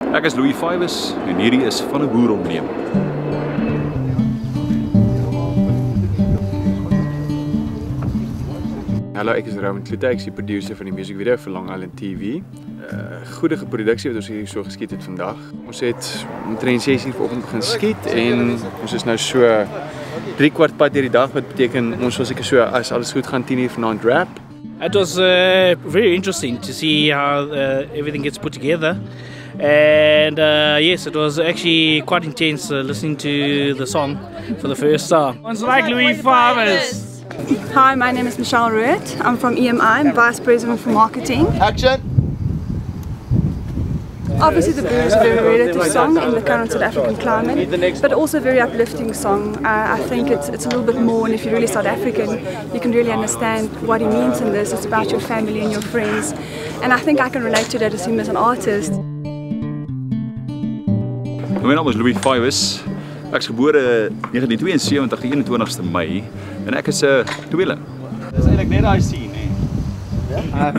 Ek is Louis Fywes en hierdie is Van 'n Boer Onderneem. Hallo, ek is Roman Kloete, ek is die producer van die musiekvideo vir Long Island TV. Goeie produksie wat ons hier so geskiet het vandag. Ons het omtrent 6 uur vanoggend begin skiet en ons is nou so 3/4 pad deur die dag, wat beteken ons was seker so as alles goed gaan 10 uur vanaand wrap. It was very interesting to see how everything gets put together. And yes, it was actually quite intense listening to the song for the first time. It's like Louis Fywes. Hi, my name is Michelle Ruett. I'm from EMI. I'm Vice President for Marketing. Action! Obviously the blues is a very relative song in the current South African climate, but also a very uplifting song. I think it's a little bit more, and if you're really South African, you can really understand what he means in this. It's about your family and your friends. And I think I can relate to that as him as an artist. My naam is Louis Fywes. Ek is gebore 1972, die 21ste Mei en ek is 'n tweeling. Dis eintlik net daai scene, hè.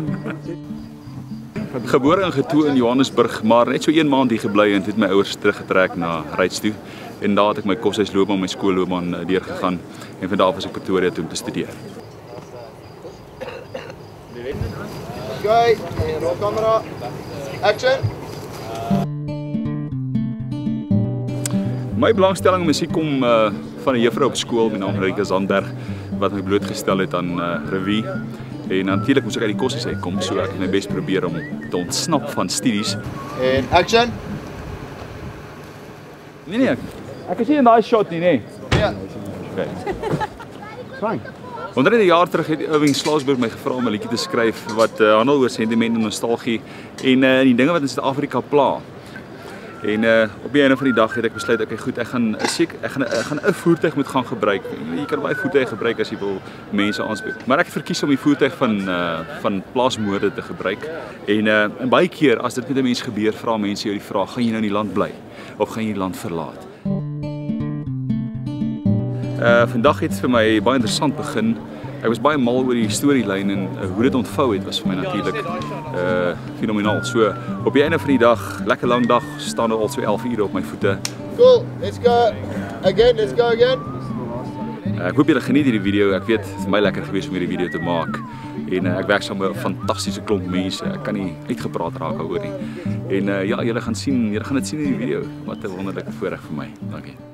Gebore en getoe in Johannesburg, maar net so 1 maand hier gebly en het my ouers teruggetrek na Ryds toe. En daar het ek my koshuisloopbaan, my skoolloopbaan deurgegaan en van daar af was ek Pretoria toe om te studeer. Okay, rol kamera. Action! My belangstelling in musiek kom van 'n juffrou op skool met naam Rika Zandberg wat my blootgestel het aan revue. En natuurlik moes ek uit die koshuis uitkom, so ek het my bes probeer om te ontsnap van studies. En action! Nee, ek is nie in daai shot nie, nee. Ja. Okay. Fyn. Onder 'n jaar terug het Irving Slaasburg my gevra om 'n liedjie te skryf wat handel oor sentiment en nostalgie en die dinge wat in Suid-Afrika pla. En op die einde van die dag het ek besluit, okay, goed, ek gaan 'n voertuig moet gaan gebruik. Jy kan baie voertuie gebruik as jy wil mense aanspreek. Maar ek het verkies om die voertuig van plaasmode te gebruik. En baie keer as dit met 'n mens gebeur, vra mense jou die vraag, gaan jy nou in die land bly of gaan jy die land verlaat? Vandag het vir my baie interessant begin. Ek was baie mal oor die storielyn en hoe dit ontvou het was vir my natuurlik fenomenaal. So op die einde van die dag, lekker lang dag, staan al so 11 ure op my voete. Cool, let's go again, let's go again. Ek hoop julle geniet hierdie video. Ek weet dit is vir my lekker gewees om hierdie video te maak. En ek werk saam met 'n fantastiese klomp mense. Ek kan nie uitgepraat raak daaroor nie. En ja, julle gaan dit sien in die video. Wat 'n wonderlike voorreg vir my. Dankie.